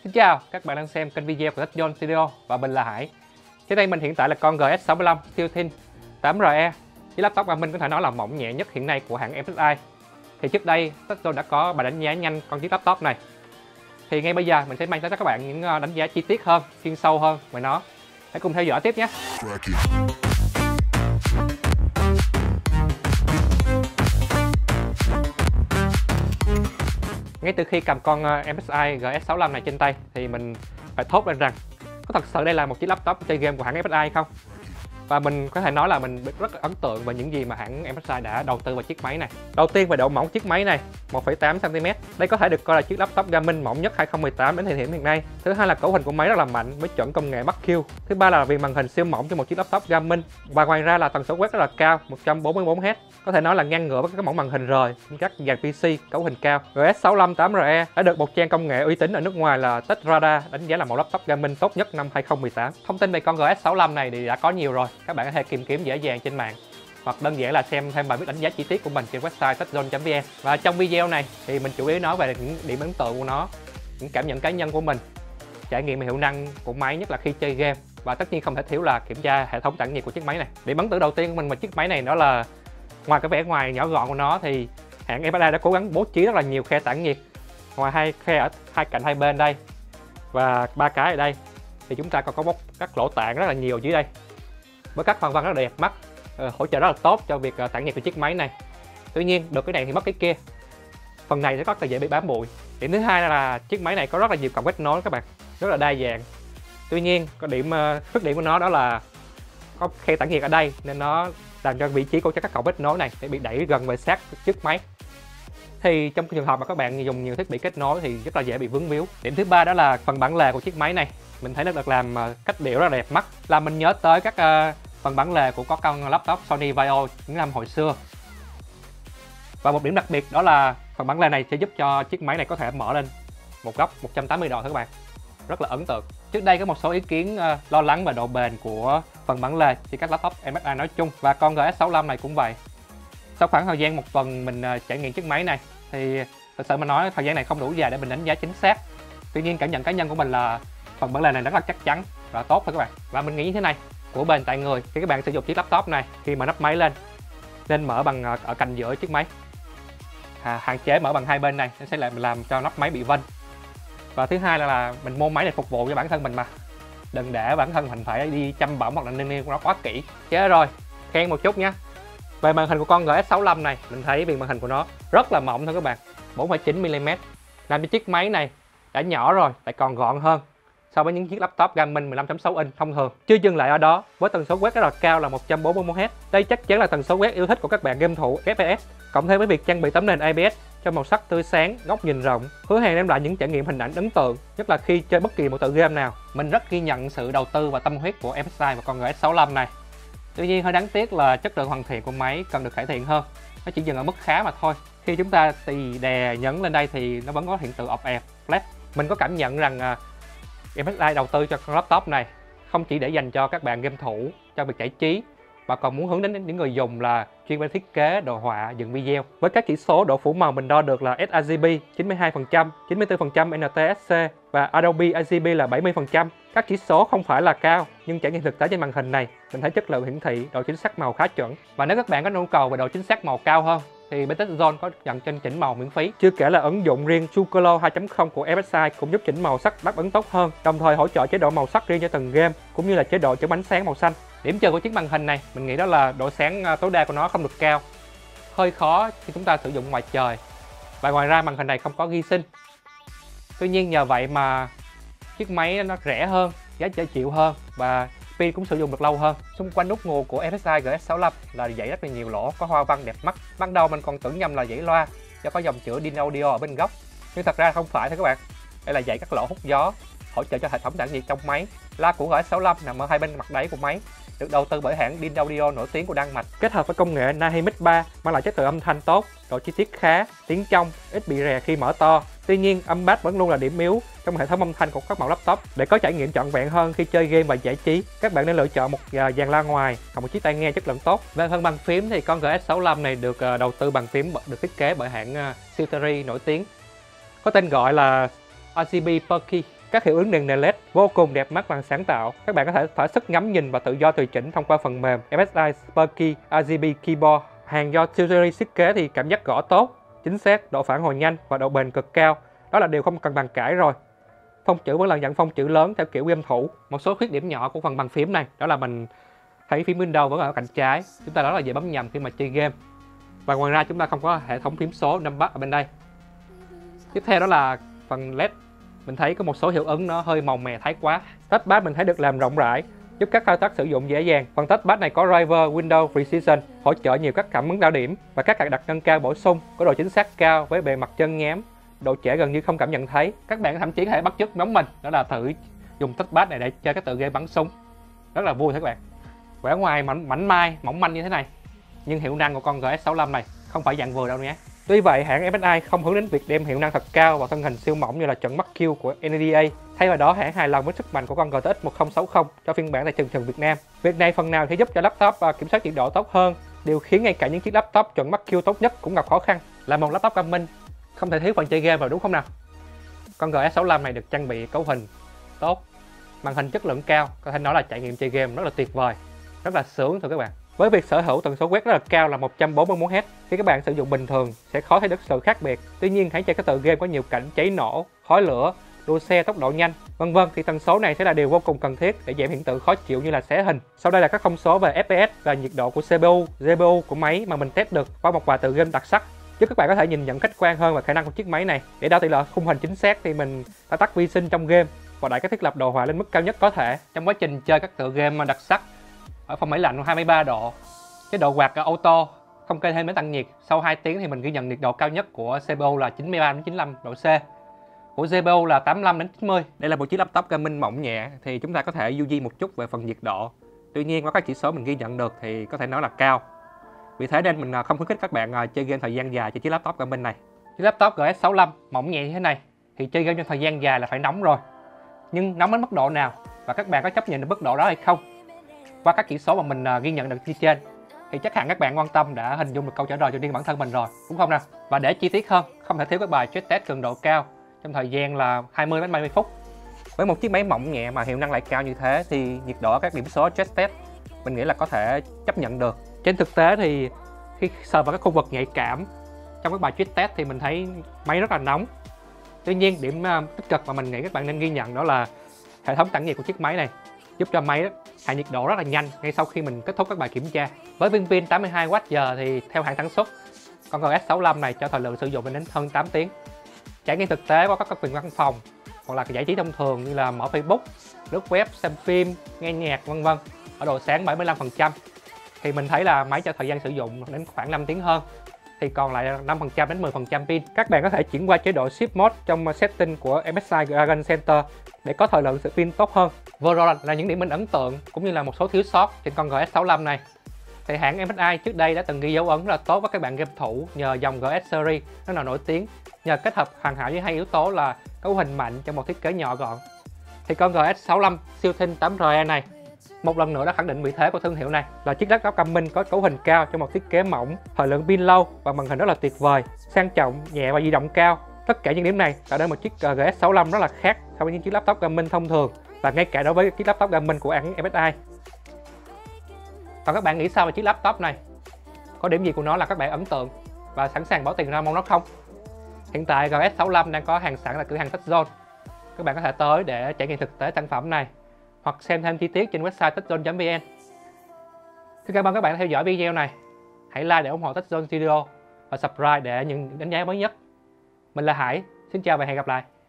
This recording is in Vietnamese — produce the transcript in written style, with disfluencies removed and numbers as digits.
Xin chào, các bạn đang xem kênh video của TechZone Studio và mình là Hải. Trên đây mình hiện tại là con GS65 siêu thin 8RE. Chiếc laptop mà mình có thể nói là mỏng nhẹ nhất hiện nay của hãng MSI. Thì trước đây TechZone đã có bài đánh giá nhanh con chiếc laptop này. Thì ngay bây giờ mình sẽ mang tới cho các bạn những đánh giá chi tiết hơn, chuyên sâu hơn về nó. Hãy cùng theo dõi tiếp nhé. Ngay từ khi cầm con MSI GS65 này trên tay thì mình phải thốt lên rằng có thật sự đây là một chiếc laptop chơi game của hãng MSI không? Và mình có thể nói là mình rất ấn tượng về những gì mà hãng MSI đã đầu tư vào chiếc máy này. Đầu tiên về độ mỏng chiếc máy này, 1,8 cm. Đây có thể được coi là chiếc laptop gaming mỏng nhất 2018 đến thời điểm hiện nay. Thứ hai là cấu hình của máy rất là mạnh với chuẩn công nghệ BenQ. Thứ ba là viền màn hình siêu mỏng cho một chiếc laptop gaming. Và ngoài ra là tần số quét rất là cao, 144Hz. Có thể nói là ngang ngửa với các mẫu màn hình rời các dàn PC cấu hình cao. GS65 8RE đã được một trang công nghệ uy tín ở nước ngoài là TechRadar đánh giá là một laptop gaming tốt nhất năm 2018. Thông tin về con GS65 này thì đã có nhiều rồi, các bạn có thể tìm kiếm dễ dàng trên mạng hoặc đơn giản là xem thêm bài viết đánh giá chi tiết của mình trên website techzone.vn. Và trong video này thì mình chủ yếu nói về những điểm ấn tượng của nó, những cảm nhận cá nhân của mình, trải nghiệm và hiệu năng của máy nhất là khi chơi game, và tất nhiên không thể thiếu là kiểm tra hệ thống tản nhiệt của chiếc máy này. Điểm ấn tượng đầu tiên của mình về chiếc máy này đó là ngoài cái vẻ ngoài nhỏ gọn của nó thì hãng MSI đã cố gắng bố trí rất là nhiều khe tản nhiệt. Ngoài hai khe ở hai cạnh hai bên đây và ba cái ở đây thì chúng ta còn có các lỗ tản rất là nhiều dưới đây với các hoa văn rất là đẹp mắt, hỗ trợ rất là tốt cho việc tản nhiệt của chiếc máy này. Tuy nhiên được cái này thì mất cái kia, phần này sẽ rất là dễ bị bám bụi. Điểm thứ hai là chiếc máy này có rất là nhiều cổng kết nối các bạn, rất là đa dạng. Tuy nhiên có khuyết điểm của nó đó là có khe tản nhiệt ở đây nên nó làm cho vị trí của các cổng kết nối này sẽ bị đẩy gần về sát trước máy. Thì trong trường hợp mà các bạn dùng nhiều thiết bị kết nối thì rất là dễ bị vướng víu. Điểm thứ ba đó là phần bản lề của chiếc máy này, mình thấy nó được làm cách điệu rất là đẹp mắt, làm mình nhớ tới các phần bản lề của con laptop Sony Vaio những năm hồi xưa. Và một điểm đặc biệt đó là phần bản lề này sẽ giúp cho chiếc máy này có thể mở lên một góc 180 độ các bạn, rất là ấn tượng. Trước đây có một số ý kiến lo lắng về độ bền của phần bản lề thì các laptop MSI nói chung, và con GS65 này cũng vậy. Sau khoảng thời gian một tuần mình trải nghiệm chiếc máy này thì thật sự mà nói thời gian này không đủ dài để mình đánh giá chính xác. Tuy nhiên cảm nhận cá nhân của mình là phần bản lề này rất là chắc chắn và tốt thôi các bạn. Và mình nghĩ như thế này, của bền tại người, khi các bạn sử dụng chiếc laptop này, khi mà nắp máy lên nên mở bằng ở cạnh giữa chiếc máy, hạn chế mở bằng hai bên này, nó sẽ làm cho nắp máy bị vênh. Và thứ hai là mình mua máy này phục vụ cho bản thân mình mà, đừng để bản thân mình phải đi chăm bỏng hoặc là nâng nó quá kỹ. Chết rồi, khen một chút nhé. Về màn hình của con GS65 này, mình thấy viền màn hình của nó rất là mỏng thôi các bạn, 4,9mm, làm cho chiếc máy này đã nhỏ rồi lại còn gọn hơn so với những chiếc laptop gaming 15.6 inch thông thường. Chưa dừng lại ở đó, với tần số quét rất là cao là 144Hz. Đây chắc chắn là tần số quét yêu thích của các bạn game thủ FPS, cộng thêm với việc trang bị tấm nền ABS cho màu sắc tươi sáng, góc nhìn rộng, hứa hẹn đem lại những trải nghiệm hình ảnh ấn tượng, nhất là khi chơi bất kỳ một tựa game nào. Mình rất ghi nhận sự đầu tư và tâm huyết của MSI và con GS65 này. Tuy nhiên hơi đáng tiếc là chất lượng hoàn thiện của máy cần được cải thiện hơn, nó chỉ dừng ở mức khá mà thôi. Khi chúng ta tì đè nhấn lên đây thì nó vẫn có hiện tượng ọp ẹp, flash. Mình có cảm nhận rằng MSI đầu tư cho con laptop này không chỉ để dành cho các bạn game thủ cho việc giải trí, mà còn muốn hướng đến những người dùng là chuyên về thiết kế, đồ họa, dựng video. Với các chỉ số độ phủ màu mình đo được là sRGB 92%, 94% NTSC và Adobe RGB là 70%. Các chỉ số không phải là cao, nhưng trải nghiệm thực tế trên màn hình này, mình thấy chất lượng hiển thị, độ chính xác màu khá chuẩn. Và nếu các bạn có nhu cầu về độ chính xác màu cao hơn thì bên TechZone có nhận trên chỉnh màu miễn phí. Chưa kể là ứng dụng riêng TrueColor 2.0 của MSI cũng giúp chỉnh màu sắc đáp ứng tốt hơn, đồng thời hỗ trợ chế độ màu sắc riêng cho từng game cũng như là chế độ chấm ánh sáng màu xanh. Điểm trừ của chiếc màn hình này mình nghĩ đó là độ sáng tối đa của nó không được cao, hơi khó khi chúng ta sử dụng ngoài trời, và ngoài ra màn hình này không có ghi sinh. Tuy nhiên nhờ vậy mà chiếc máy nó rẻ hơn, giá dễ chịu hơn và pin cũng sử dụng được lâu hơn. Xung quanh nút nguồn của MSI GS65 là dãy rất là nhiều lỗ có hoa văn đẹp mắt. Ban đầu mình còn tưởng nhầm là dãy loa do có dòng chữa DIN audio ở bên góc, nhưng thật ra không phải thôi các bạn. Đây là dãy các lỗ hút gió hỗ trợ cho hệ thống tản nhiệt trong máy. Loa của GS65 nằm ở hai bên mặt đáy của máy, được đầu tư bởi hãng DIN Audio nổi tiếng của Đan Mạch, kết hợp với công nghệ Nahi Mix 3 mang lại chất lượng âm thanh tốt, độ chi tiết khá, tiếng trong, ít bị rè khi mở to. Tuy nhiên, âm bass vẫn luôn là điểm yếu trong hệ thống âm thanh của các mẫu laptop. Để có trải nghiệm trọn vẹn hơn khi chơi game và giải trí, các bạn nên lựa chọn một dàn loa ngoài hoặc một chiếc tai nghe chất lượng tốt. Về phần bàn phím thì con GS65 này được đầu tư bàn phím được thiết kế bởi hãng Silteri nổi tiếng, có tên gọi là RGB Perky. Các hiệu ứng đèn LED vô cùng đẹp mắt và sáng tạo. Các bạn có thể thỏa sức ngắm nhìn và tự do tùy chỉnh thông qua phần mềm MSI Sparky RGB Keyboard. Hàng do series thiết kế thì cảm giác gõ tốt, chính xác, độ phản hồi nhanh và độ bền cực cao. Đó là điều không cần bàn cãi rồi. Phông chữ vẫn là dạng phông chữ lớn theo kiểu game thủ. Một số khuyết điểm nhỏ của phần bàn phím này đó là mình thấy phím Windows vẫn ở cạnh trái. Chúng ta rất là dễ bấm nhầm khi mà chơi game. Và ngoài ra chúng ta không có hệ thống phím số numpad ở bên đây. Tiếp theo đó là phần LED. Mình thấy có một số hiệu ứng nó hơi màu mè thái quá. Touchpad mình thấy được làm rộng rãi, giúp các thao tác sử dụng dễ dàng. Phần touchpad này có driver Windows Precision, hỗ trợ nhiều các cảm ứng đảo điểm và các cài đặt nâng cao bổ sung, có độ chính xác cao với bề mặt chân nhám, độ trễ gần như không cảm nhận thấy. Các bạn thậm chí có thể bắt chước giống mình, đó là thử dùng touchpad này để chơi các tựa game bắn súng. Rất là vui các bạn. Vẻ ngoài mảnh mai, mỏng manh như thế này, nhưng hiệu năng của con GS65 này không phải dạng vừa đâu nhé. Tuy vậy, hãng MSI không hướng đến việc đem hiệu năng thật cao vào thân hình siêu mỏng như là trận Mark-Q của NVIDIA. Thay vào đó, hãng hài lòng với sức mạnh của con GTX 1060 cho phiên bản tại thị Việt Nam. Việc này phần nào sẽ giúp cho laptop kiểm soát nhiệt độ tốt hơn, điều khiến ngay cả những chiếc laptop chuẩn Mark-Q tốt nhất cũng gặp khó khăn. Là một laptop gaming, không thể thiếu phần chơi game rồi đúng không nào? Con GS65 này được trang bị cấu hình tốt, màn hình chất lượng cao, có thể nói là trải nghiệm chơi game rất là tuyệt vời, rất là sướng thưa các bạn. Với việc sở hữu tần số quét rất là cao là 144 Hz, khi các bạn sử dụng bình thường sẽ khó thấy được sự khác biệt. Tuy nhiên, hãy chơi các tựa game có nhiều cảnh cháy nổ, khói lửa, đua xe tốc độ nhanh, vân vân thì tần số này sẽ là điều vô cùng cần thiết để giảm hiện tượng khó chịu như là xé hình. Sau đây là các thông số về FPS và nhiệt độ của CPU, GPU của máy mà mình test được qua một vài tựa game đặc sắc, giúp các bạn có thể nhìn nhận khách quan hơn về khả năng của chiếc máy này. Để đo tỷ lệ khung hình chính xác thì mình đã tắt vi sinh trong game và đẩy các thiết lập đồ họa lên mức cao nhất có thể. Trong quá trình chơi các tựa game đặc sắc ở phòng máy lạnh 23 độ, chế độ quạt auto không kê thêm máy tăng nhiệt. Sau 2 tiếng thì mình ghi nhận nhiệt độ cao nhất của CPU là 93 đến 95 độ C, của GPU là 85 đến 90. Đây là một chiếc laptop gaming mỏng nhẹ thì chúng ta có thể du di một chút về phần nhiệt độ. Tuy nhiên, qua các chỉ số mình ghi nhận được thì có thể nói là cao. Vì thế nên mình không khuyến khích các bạn chơi game thời gian dài trên chiếc laptop gaming này. Chiếc laptop GS65 mỏng nhẹ như thế này thì chơi game trong thời gian dài là phải nóng rồi. Nhưng nóng đến mức độ nào và các bạn có chấp nhận được mức độ đó hay không? Qua các chỉ số mà mình ghi nhận được phía trên thì chắc hẳn các bạn quan tâm đã hình dung được câu trả lời cho riêng bản thân mình rồi, đúng không nào? Và để chi tiết hơn, không thể thiếu các bài stress test cường độ cao trong thời gian là 20 đến 30 phút. Với một chiếc máy mỏng nhẹ mà hiệu năng lại cao như thế thì nhiệt độ các điểm số stress test mình nghĩ là có thể chấp nhận được. Trên thực tế thì khi sờ vào các khu vực nhạy cảm trong các bài stress test thì mình thấy máy rất là nóng. Tuy nhiên, điểm tích cực mà mình nghĩ các bạn nên ghi nhận đó là hệ thống tản nhiệt của chiếc máy này giúp cho máy hạ nhiệt độ rất là nhanh ngay sau khi mình kết thúc các bài kiểm tra. Với viên pin 82Wh thì theo hãng sản xuất, con GS65 này cho thời lượng sử dụng lên đến hơn 8 tiếng. Trải nghiệm thực tế qua các quyền văn phòng hoặc là giải trí thông thường như là mở Facebook, lướt web, xem phim, nghe nhạc vân vân ở độ sáng 75% thì mình thấy là máy cho thời gian sử dụng đến khoảng 5 tiếng hơn, thì còn lại 5% đến 10% pin. Các bạn có thể chuyển qua chế độ Sleep Mode trong setting của MSI Dragon Center để có thời lượng sử pin tốt hơn. Vừa rồi là những điểm mình ấn tượng cũng như là một số thiếu sót trên con GS65 này. Thì hãng MSI trước đây đã từng ghi dấu ấn rất là tốt với các bạn game thủ nhờ dòng GS Series nó là nổi tiếng, nhờ kết hợp hoàn hảo với hai yếu tố là cấu hình mạnh trong một thiết kế nhỏ gọn. Thì con GS65 siêu thin 8RE này một lần nữa đã khẳng định vị thế của thương hiệu này là chiếc laptop gaming có cấu hình cao trong một thiết kế mỏng, thời lượng pin lâu và màn hình rất là tuyệt vời, sang trọng, nhẹ và di động cao. Tất cả những điểm này tạo nên một chiếc GS65 rất là khác so với những chiếc laptop gaming thông thường và ngay cả đối với chiếc laptop gaming của hãng MSI. Còn các bạn nghĩ sao về chiếc laptop này? Có điểm gì của nó là các bạn ấn tượng và sẵn sàng bỏ tiền ra mua nó không? Hiện tại GS65 đang có hàng sẵn tại cửa hàng TechZone. Các bạn có thể tới để trải nghiệm thực tế sản phẩm này hoặc xem thêm chi tiết trên website techzone.vn. Xin cảm ơn các bạn đã theo dõi video này. Hãy like để ủng hộ TechZone Studio và subscribe để những đánh giá mới nhất. Mình là Hải, xin chào và hẹn gặp lại.